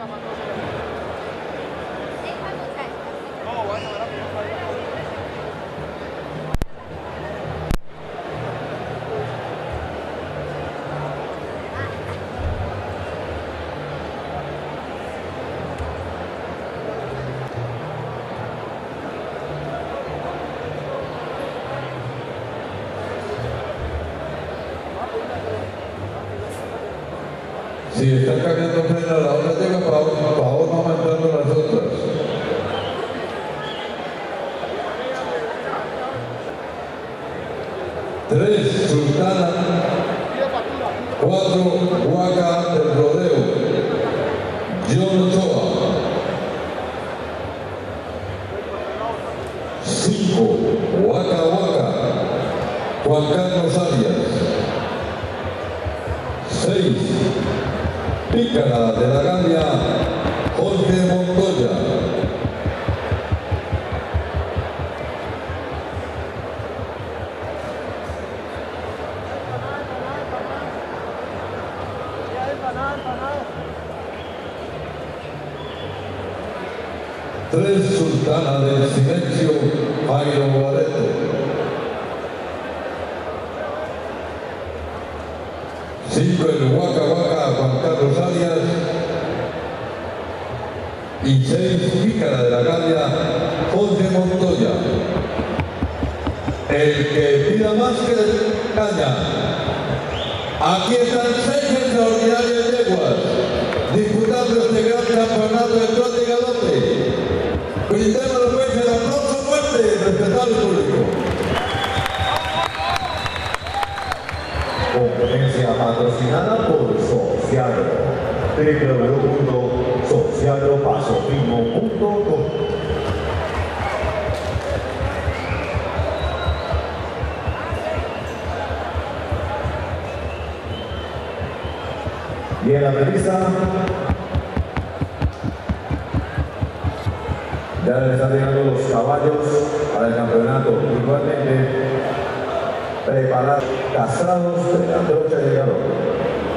Si están cambiando freno a la hora llega, por favor no aumentando las otras. 3, Sultana. 4, Huaca del Rodeo, John Ochoa. 5, Huaca Huaca, Juan Carlos Arias. 6, Pícara de la Gambia, Jorge Montoya. 3, Sultana del Silencio, Jairo Barreto. 5, el Huaca Huaca, Juan Carlos Arias. Y 6, Pícara de la Gambia, Jorge Montoya. El que pida más que caña. Aquí están 6 extraordinarias yeguas disputando este gran campeonato de trote y galope. Brindemos pues el aplauso fuerte y respetado al público. Competencia patrocinada por Socialo, www.socialopasofino.com. Y en la revista ya le están llegando los caballos para el campeonato. Igualmente preparados, castrados de la trocha de galope.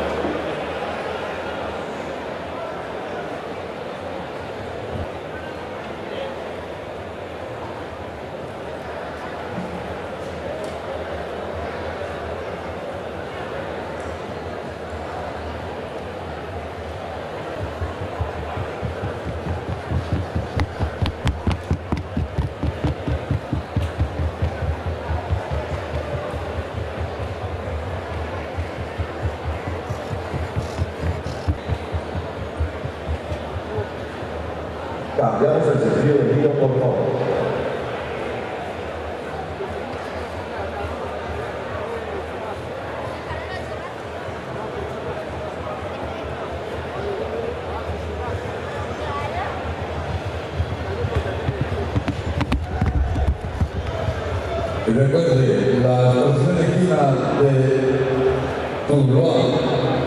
Cambiamos el sentido de giro, por favor. Y recuerde, la tercera esquina de Tuluá.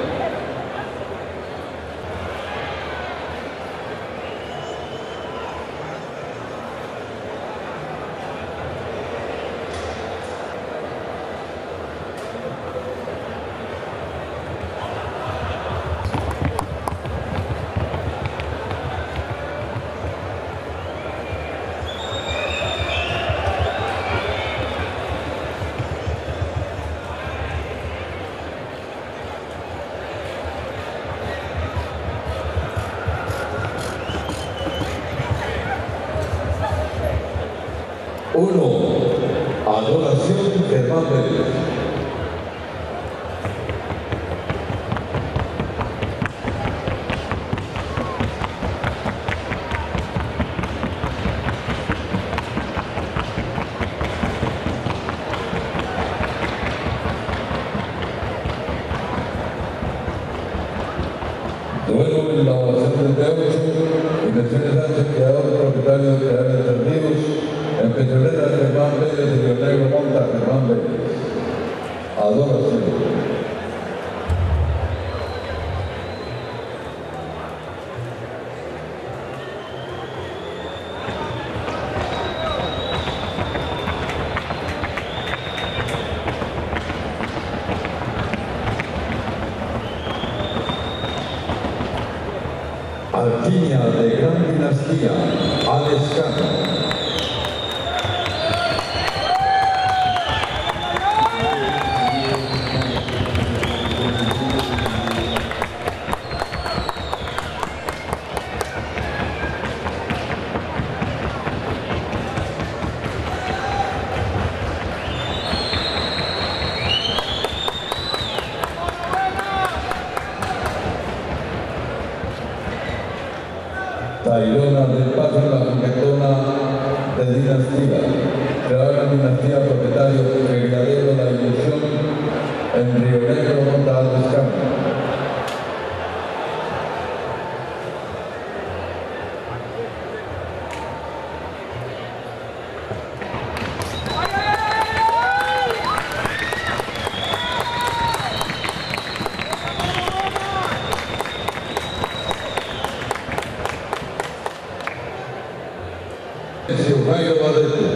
Adoración Germán Vélez. Luego en la ovación 38, Inversiones Sánchez, creador propietario de Creadores Perdidos, en Petrolera Germán Vélez y Río Negro Monta Germán Vélez. Adoración. Alquimia de Gran Dinastía, Alex Cano. Tayrona del Paso en la juguetona de Dinastía. Creadora Dinastía, propietario criadero de la ilusión en Río Negro, Monta Alex Cano. Jairo Badete.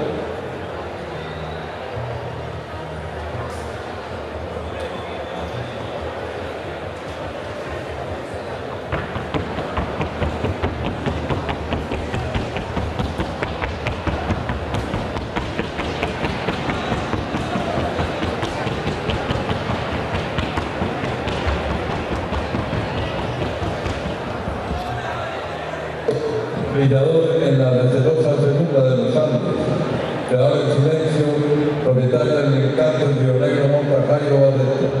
Brillador en la recelosa segunda de los Andes, creador en silencio, propietario del encanto en Río Negro, Monta Jairo Badete.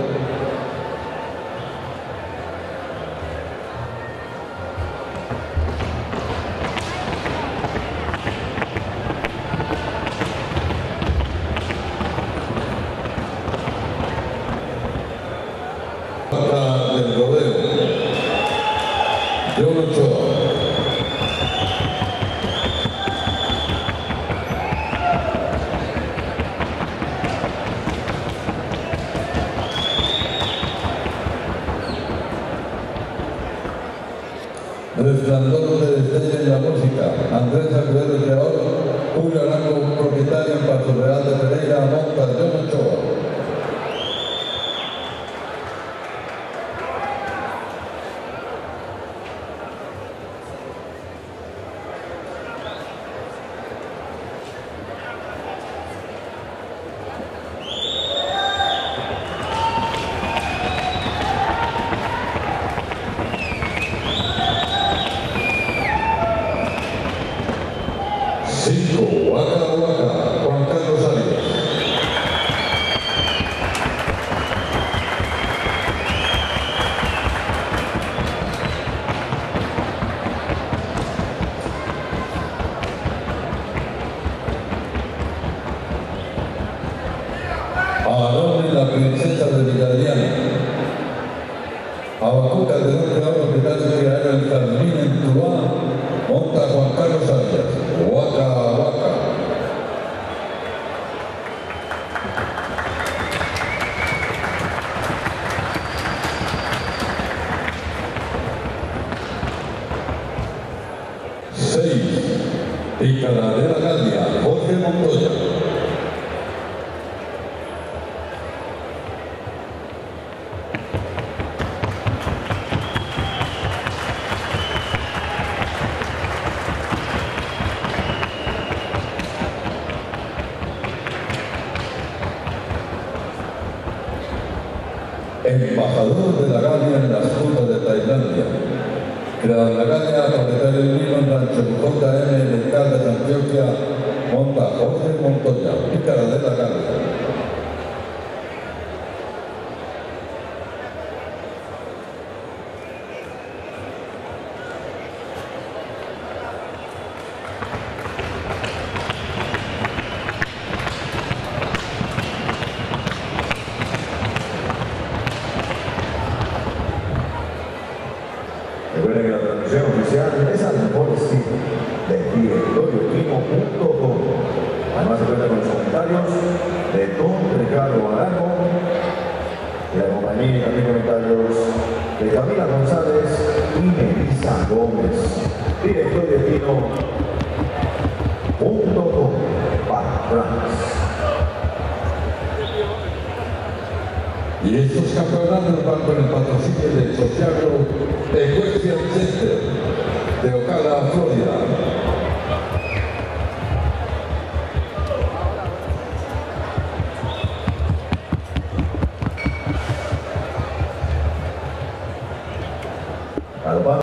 Del rodeo, John Ochoa. Resplandor de destello en la música, Andrés Aguilera, el creador, Julio Arango, propietario en Paso Real de Pereira, Monta, John Ochoa. Waka Waka, Juan Carlos Arias. Aarón y la princesa de Villadriana. Abacuca de un creador propietario que era el Carmín en Tuluá, Monta Juan Carlos Arias. Waka Waka. Pícara de la Galia, Jorge Montoya. Embajador de la Galia en las costas de Tailandia. Creador de la Galia, propietario del vino en Rancho JM, de Caldas, Antioquia, Monta Jorge Montoya, Pícara de la Galia. Recuerden que la transmisión oficial es al mejor estilo de directorioquino.com. Además se cuenta con los comentarios de Don Ricardo Arango, de la compañía y también comentarios de Camila González y Melissa Gómez. Directorioquino.com para France. Y estos campeonatos van con el patrocinio del Social Club Equestrian Center. galopar.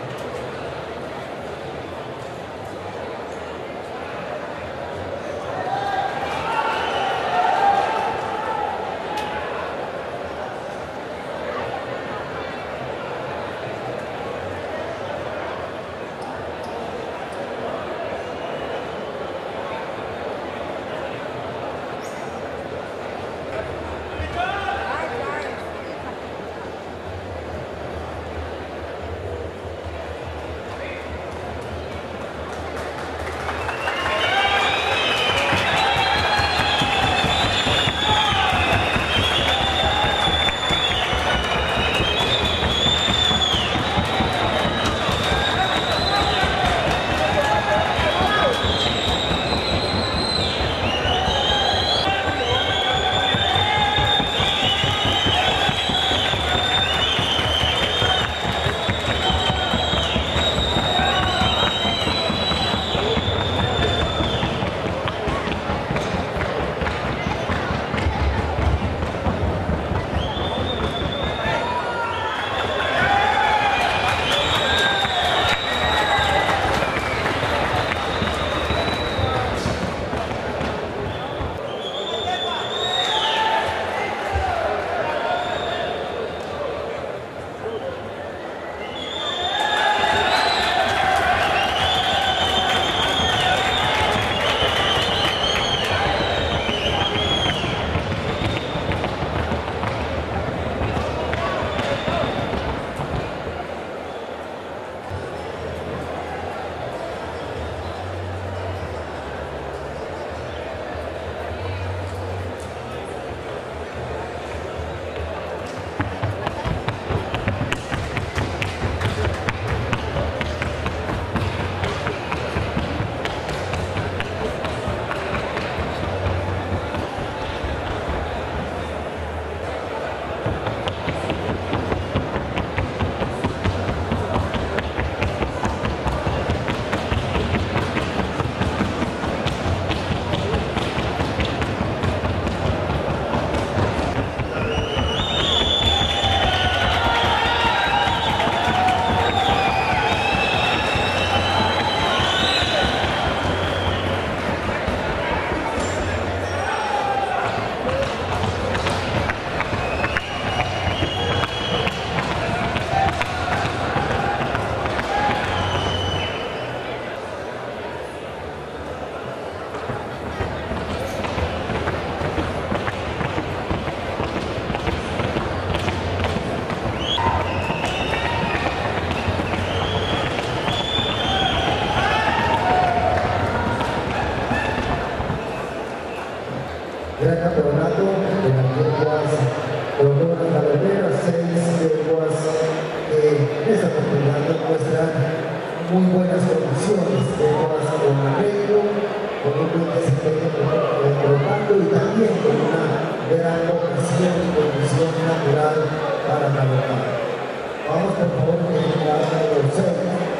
Gran campeonato de las yeguas Corona Galopera, 6 yeguas que en esta oportunidad muestran muy buenas condiciones, yeguas con arreglo, con un buen desempeño trotando y también con una gran vocación y condición natural para galopar. Vamos por favor a llegar a los 6.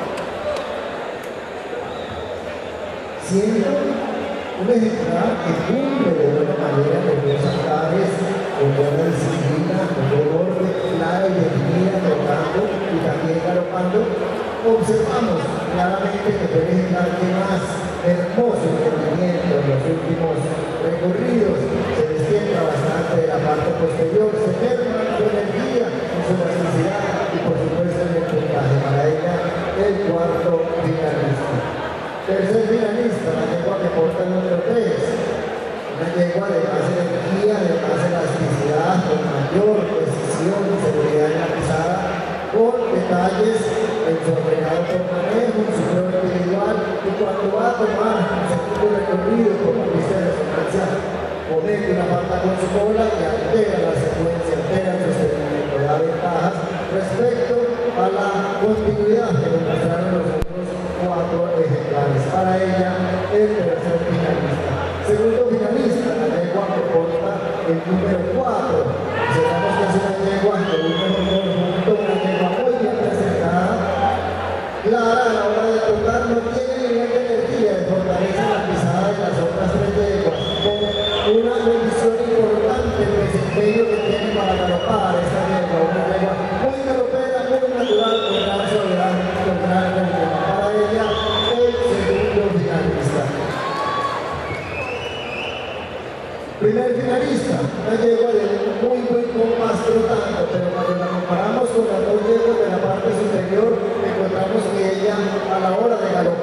Siendo un ejemplar que cumple de buena manera los dos altares, con buena disciplina, con buen orden, clara y definida, trotando y también galopando, observamos claramente que fue el ejemplar que más hermoso rendimiento en los últimos recorridos, se destaca bastante de la parte posterior, se merma su energía, su elasticidad y por supuesto en el puntaje. Para ella, el cuarto finalista. Tercer finalista, la yegua que porta el número 3, una yegua de más energía, de más elasticidad, con mayor precisión y seguridad en la pisada, con detalles en su agregado por manejo, en su prueba individual, y cuando va a tomar un segundo recorrido por la pista de resonancia, comete una falta con su cola y altera la secuencia, altera el sostenimiento, da ventajas respecto a la continuidad que demostraron los otros 4 ejemplares. Para ella, el tercer finalista. Segundo finalista, la yegua que porta el número 4. Observamos que es una yegua con un mejor conjunto, una yegua muy bien presentada, clara a la hora de tocar, no tiene nivel de energía, de fortaleza en la pisada de las otras 3 yeguas, con una condición importante el desempeño que tiene para galopar esta yegua, una yegua muy galopera, muy natural, con gran suavidad.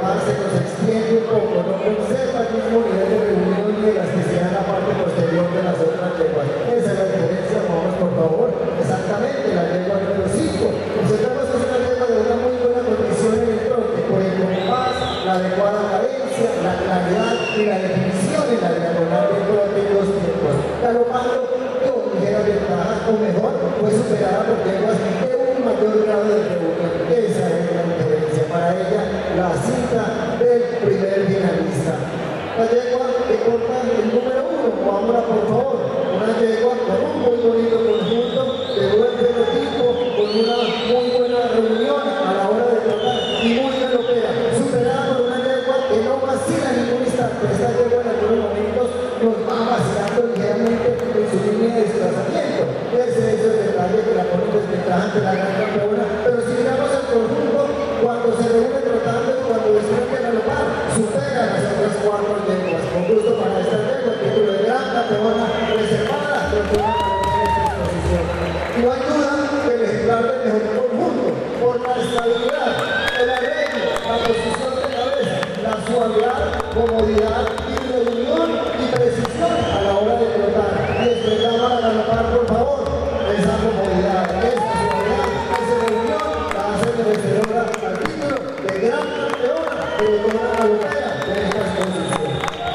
Paz se nos extiende un poco, no conserva el mismo nivel de reunión de las que se dan en la parte posterior de las otras lenguas. Esa es la diferencia, vamos por favor, exactamente, la lengua número 5. Observamos que es una lengua de una muy buena condición en el tronco, por el compás, la adecuada cadencia, la claridad y la definición en la diagonal del tronco en los tiempos. Galopando con ligera ventaja o mejor, fue superada por lenguas de un mayor grado de reunión. Esa es la diferencia. Para ella, la cita del primer finalista. La lengua que corta el número 1, vámonos por favor. Una lengua con un muy bonito conjunto, de buen fenotipo, con una muy buena reunión a la hora de trotar y muy galopera. Superada por una lengua que no vacila en ningún instante. Esta lengua en algunos momentos nos va vacilando ligeramente en su línea de desplazamiento. Ese es el detalle que la pone en desventaja ante la gran campeona. Pero si miramos el conjunto, cuando se reúne trotando y cuando deciden que galopar, superan las otras 4 lenguas. Con gusto para esta lengua, el título de gran campeona reservada, pero con una exposición. Y no hay duda que el ejemplar del mejor conjunto, por la estabilidad, el arreglo, la posición de cabeza, la suavidad, comodidad y reunión y precisión a la hora de trotar. Y esperamos a galopar, por favor, esa comodidad, esa suavidad, esa reunión, la hace merecedora al título de gran campeona de la galopera de esta exposición.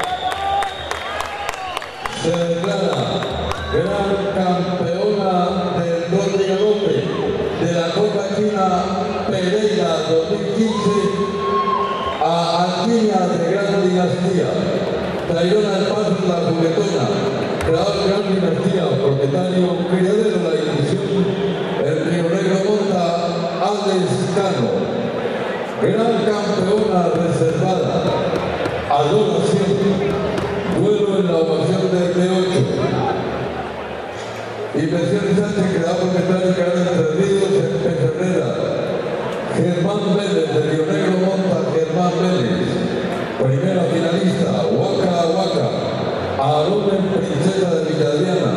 Se declara gran campeona del trote galope de la Copa China Pereira 2015 a Alquimia de Gran Dinastía, traidora del paso de la juguetona, creador de Gran Dinastía, propietario criadero de la división, el Río Negro Monta, Alex Cano. Gran campeona reservada, adoración, duelo en la ovación del T8. Inversión Sánchez, creador propietario que gana Entre Ríos en Pecerrera. Germán Vélez, de Río Negro Monta, Germán Vélez. Primera finalista, Huaca Huaca. Aarón en Princesa de Villadriana.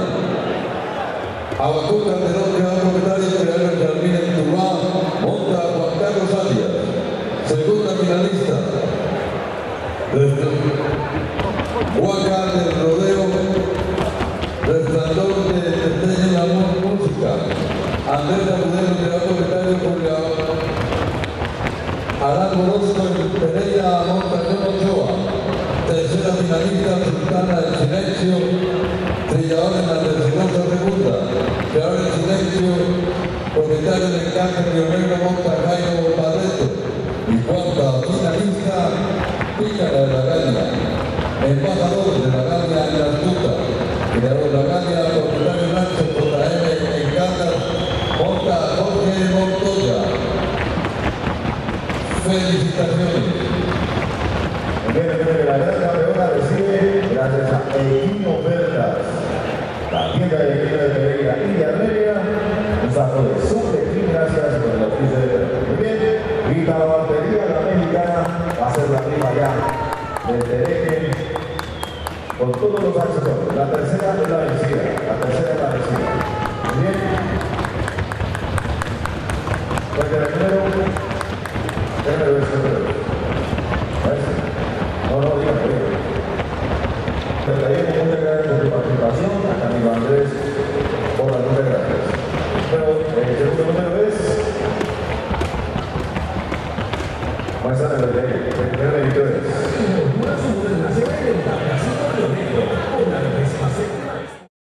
Abacú Calderón, creador propietario, creador de Jardín en Tubá, Monta Juan Carlos Arias. Segunda finalista. Huaca del Rodeo, Resplandor de Estrella en la Música. Andrés Agudelo, creador propietario, Julián. Arán Orozco en Pereira, Montañón Ochoa. Tercera finalista, Sultana del Silencio, trillador en la Residencia Segunda, creador del Silencio, propietario del Encanto Río Negro Monta, Jairo Barreto. Y cuarta finalista, Pícara de la Galia, embajador de la Galia en la Astuta, creador de la Galia, propietario Nacho JM Encanta, Monta Jorge Montoya. Felicitaciones. La gran campeona recibe, gracias a Equino Verdas, la tienda de Equino de Pereira y de Armenia, un saco de Super gracias por el oficio de muy bien. Y la batería, la mexicana, va a ser la prima ya del Tereque, con todos los accesorios. La tercera es la vencida, la tercera es la vencida. Muy bien. Pues el número, déjame ver si